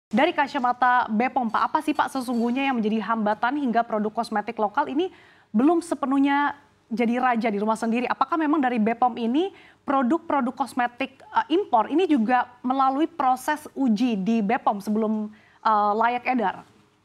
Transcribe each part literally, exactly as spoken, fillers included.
Dari kacamata B P O M, Pak, apa sih Pak sesungguhnya yang menjadi hambatan hingga produk kosmetik lokal ini belum sepenuhnya jadi raja di rumah sendiri? Apakah memang dari B P O M ini produk-produk kosmetik uh, impor ini juga melalui proses uji di B P O M sebelum uh, layak edar?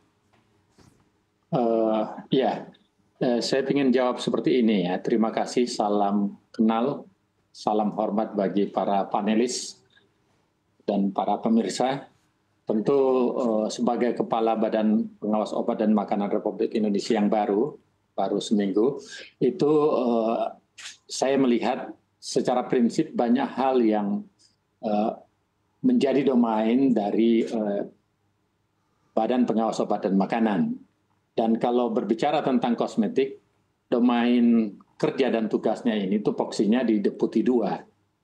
Uh, ya, uh, saya ingin jawab seperti ini ya. Terima kasih, salam kenal, salam hormat bagi para panelis dan para pemirsa. Tentu uh, sebagai Kepala Badan Pengawas Obat dan Makanan Republik Indonesia yang baru, baru seminggu, itu uh, saya melihat secara prinsip banyak hal yang uh, menjadi domain dari uh, Badan Pengawas Obat dan Makanan. Dan kalau berbicara tentang kosmetik, domain kerja dan tugasnya ini tupoksinya di Deputi dua.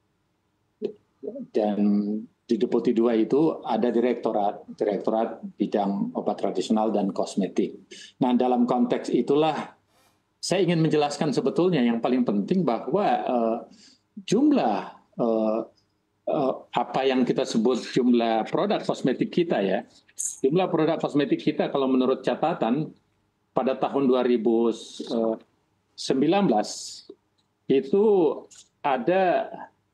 Dan di Deputi dua itu ada direktorat, direktorat bidang obat tradisional dan kosmetik. Nah, dalam konteks itulah saya ingin menjelaskan sebetulnya yang paling penting bahwa uh, jumlah uh, uh, apa yang kita sebut jumlah produk kosmetik kita ya, jumlah produk kosmetik kita kalau menurut catatan pada tahun dua ribu sembilan belas itu ada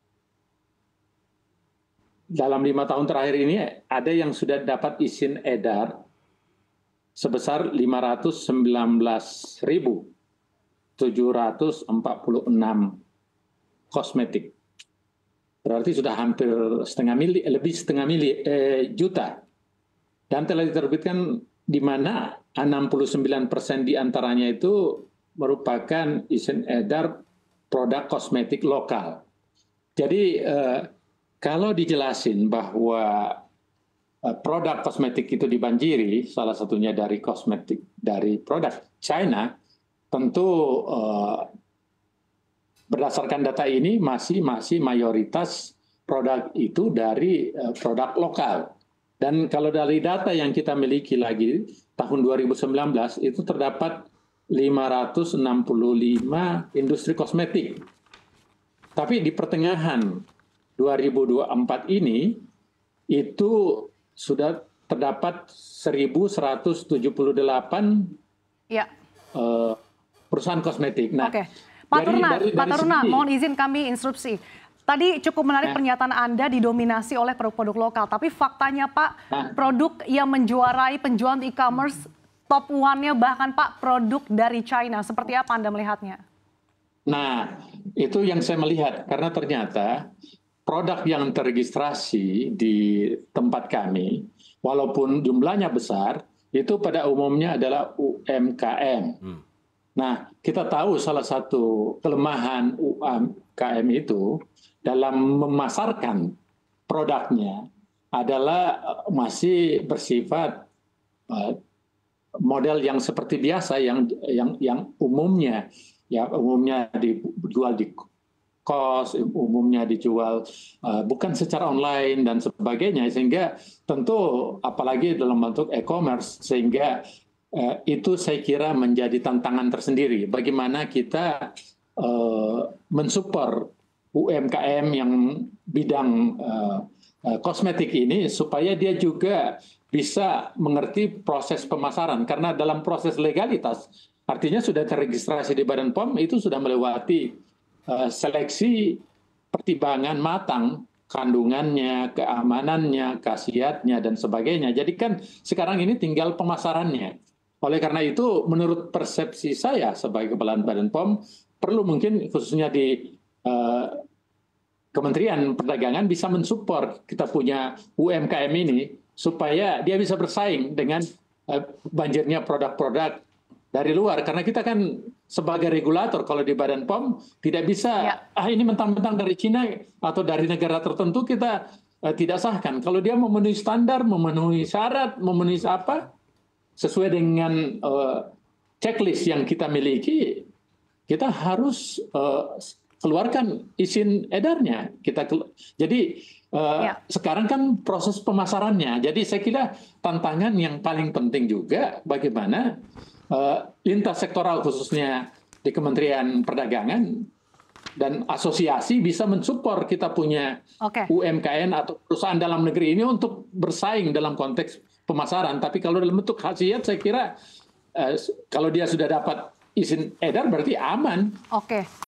dalam lima tahun terakhir ini ada yang sudah dapat izin edar sebesar lima ratus sembilan belas ribu tujuh ratus empat puluh enam kosmetik. Berarti sudah hampir setengah mili, lebih setengah mili, eh, juta. Dan telah diterbitkan di mana enam puluh sembilan persen diantaranya itu merupakan izin edar produk kosmetik lokal. Jadi eh, kalau dijelasin bahwa produk kosmetik itu dibanjiri, salah satunya dari kosmetik dari produk China, tentu eh, berdasarkan data ini masih masih mayoritas produk itu dari eh, produk lokal. Dan kalau dari data yang kita miliki lagi tahun dua ribu sembilan belas itu terdapat lima ratus enam puluh lima industri kosmetik. Tapi di pertengahan dua ribu dua puluh empat ini itu sudah terdapat seribu seratus tujuh puluh delapan ya. uh, perusahaan kosmetik. Nah, Oke, Pak dari, Turna, dari, Pak dari Turna, segi, mohon izin kami instruksi. Tadi cukup menarik nah, pernyataan Anda didominasi oleh produk-produk lokal, tapi faktanya Pak, nah, produk yang menjuarai penjualan e-commerce top one-nya bahkan Pak produk dari China. Seperti apa Anda melihatnya? Nah, itu yang saya melihat karena ternyata produk yang terregistrasi di tempat kami, walaupun jumlahnya besar, itu pada umumnya adalah U M K M. Hmm. Nah, kita tahu salah satu kelemahan U M K M itu dalam memasarkan produknya adalah masih bersifat uh, model yang seperti biasa, yang yang yang umumnya ya umumnya dijual di kos, umumnya dijual uh, bukan secara online dan sebagainya, sehingga tentu apalagi dalam bentuk e-commerce, sehingga uh, itu saya kira menjadi tantangan tersendiri bagaimana kita uh, mensupport U M K M yang bidang uh, uh, kosmetik ini supaya dia juga bisa mengerti proses pemasaran, karena dalam proses legalitas artinya sudah terregistrasi di Badan P O M itu sudah melewati Uh, seleksi pertimbangan matang, kandungannya, keamanannya, khasiatnya, dan sebagainya. Jadi kan sekarang ini tinggal pemasarannya. Oleh karena itu, menurut persepsi saya sebagai Kepala Badan P O M, perlu mungkin khususnya di uh, Kementerian Perdagangan bisa mensupport kita punya U M K M ini, supaya dia bisa bersaing dengan uh, banjirnya produk-produk dari luar, karena kita kan sebagai regulator kalau di Badan P O M tidak bisa ya. ah ini mentang-mentang dari Cina atau dari negara tertentu kita uh, tidak sahkan. Kalau dia memenuhi standar, memenuhi syarat, memenuhi apa sesuai dengan uh, checklist yang kita miliki, kita harus uh, keluarkan izin edarnya. Kita jadi uh, ya. Sekarang kan proses pemasarannya. Jadi saya kira tantangan yang paling penting juga bagaimana Uh, lintas sektoral khususnya di Kementerian Perdagangan dan asosiasi bisa mensupport kita punya Oke. U M K M atau perusahaan dalam negeri ini untuk bersaing dalam konteks pemasaran. Tapi kalau dalam bentuk khasiat saya kira eh, kalau dia sudah dapat izin edar berarti aman. Oke.